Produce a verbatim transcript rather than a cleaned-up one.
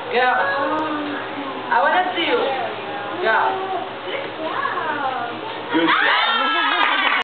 Go. I want to see you. Go. Good job.